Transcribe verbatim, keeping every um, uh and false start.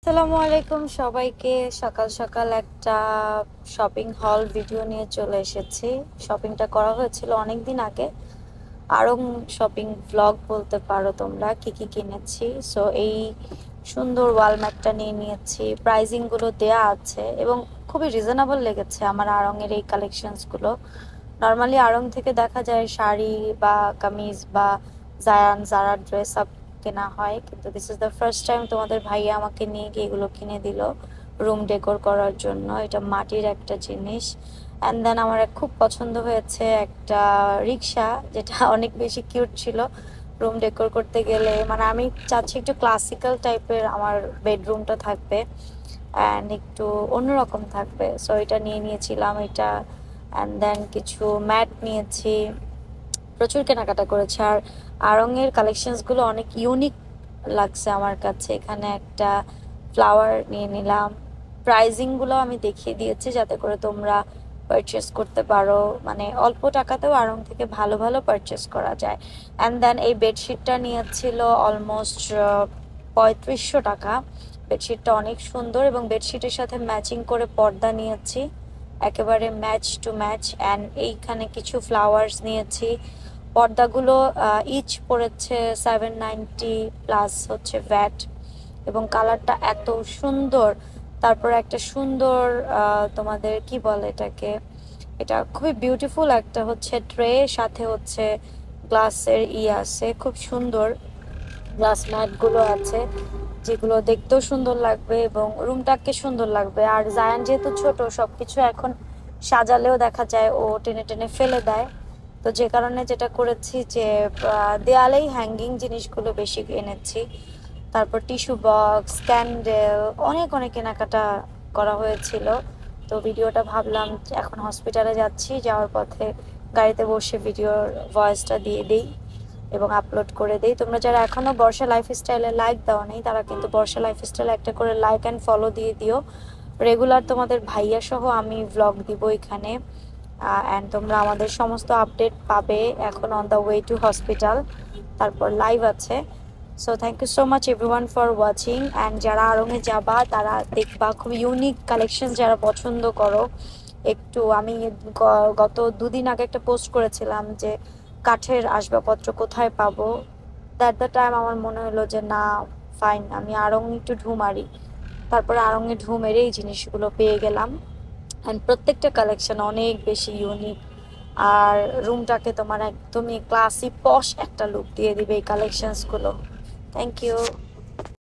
আসসালামু আলাইকুম সবাইকে। সকাল সকাল একটা শপিং হল ভিডিও নিয়ে চলে এসেছি। শপিংটা করা হয়েছিল অনেক দিন আগে। আরং শপিং ব্লগ বলতে পারো তোমরা, কি কি কিনেছি। সো এই সুন্দর ওয়াল ম্যাটটা নিয়ে নিয়েছি। প্রাইজিং গুলো দেয়া আছে এবং খুবই রিজনেবল লেগেছে আমার আড়ং এর এই কালেকশনস গুলো। নর্মালি আড়ং থেকে দেখা যায় শাড়ি বা কামিজ বা জায়ান জারা ড্রেস আপ কেনা হয়, কিন্তু this is the first time তোমাদের ভাইয়া আমাকে নিয়ে গিয়ে এগুলো কিনে দিল রুম ডেকোর করার জন্য। এটা মাটির একটা জিনিস। অ্যান্ড দেন আমার খুব পছন্দ হয়েছে একটা রিক্সা, যেটা অনেক বেশি কিউট ছিল রুম ডেকোর করতে গেলে। মানে আমি চাচ্ছি একটু ক্লাসিক্যাল টাইপের আমার বেডরুমটা থাকবে অ্যান্ড একটু অন্যরকম থাকবে। সো এটা নিয়ে নিয়েছিলাম এটা। অ্যান্ড দেন কিছু ম্যাট নিয়েছি। প্রচুর কেনাকাটা করেছে। আর আড়ংয়ের কালেকশনসগুলো অনেক ইউনিক লাগছে আমার কাছে। এখানে একটা ফ্লাওয়ার নিয়ে নিলাম। প্রাইজিংগুলো আমি দেখিয়ে দিয়েছি যাতে করে তোমরা পারচেস করতে পারো। মানে অল্প টাকাতেও আড়ং থেকে ভালো ভালো পারচেস করা যায়। অ্যান্ড দেন এই বেডশিটটা নিয়েছিল অলমোস্ট পঁয়ত্রিশশো টাকা। বেডশিটটা অনেক সুন্দর এবং বেডশিটের সাথে ম্যাচিং করে পর্দা নিয়েছি, একেবারে ম্যাচ টু ম্যাচ। অ্যান্ড এইখানে কিছু ফ্লাওয়ার্স নিয়েছি। পর্দাগুলো ইচ পড়েছে সেভেন নাইনটি প্লাস হচ্ছে ভ্যাট, এবং কালারটা এত সুন্দর। তারপর একটা সুন্দর তোমাদের কি বলে এটাকে, এটা খুবই বিউটিফুল একটা হচ্ছে ট্রে, সাথে হচ্ছে গ্লাসের ই আছে, খুব সুন্দর গ্লাস ম্যাটগুলো আছে যেগুলো দেখতেও সুন্দর লাগবে এবং রুমটাকে সুন্দর লাগবে। আর জায়ান যেহেতু ছোট, সবকিছু এখন সাজালেও দেখা যায় ও টেনে টেনে ফেলে দেয়। তো যে কারণে যেটা করেছি যে দেয়ালেই হ্যাঙ্গিং জিনিসগুলো বেশি এনেছি। তারপর টিস্যু বক্স, ক্যান্ডেল, অনেক অনেক কেনাকাটা করা হয়েছিল। তো ভিডিওটা ভাবলাম এখন হসপিটালে যাচ্ছি, যাওয়ার পথে গাড়িতে বসে ভিডিওর ভয়েসটা দিয়ে দিই এবং আপলোড করে দিই। তোমরা যারা এখনো বর্ষা লাইফস্টাইলে লাইক দাও নেই, তারা কিন্তু বর্ষা লাইফস্টাইলে একটা করে লাইক অ্যান্ড ফলো দিয়ে দিও। রেগুলার তোমাদের ভাইয়া সহ আমি ভ্লগ দিব এখানে। অ্যান্ড তোমরা আমাদের সমস্ত আপডেট পাবে এখন on the way to hospital. তারপর লাইভ আছে। So thank you so much everyone for watching. And যারা আড়ংয়ে যাবা তারা দেখবা খুব ইউনিক কালেকশন যারা পছন্দ করো। একটু আমি গত দুদিন আগে একটা পোস্ট করেছিলাম যে কাঠের আসবাবপত্র কোথায় পাবো। দ্যাট দ্য টাইম আমার মনে হলো যে না, ফাইন, আমি আড়ং একটু ঢু মারি। তারপরে আড়ংয়ে ঢু মেরে এই জিনিসগুলো পেয়ে গেলাম। অ্যান্ড প্রত্যেকটা কালেকশন অনেক বেশি ইউনিক, আর রুমটাকে তোমার একদমই ক্লাসি পশ একটা লুক দিয়ে দিবে এই কালেকশনসগুলো। Thank you.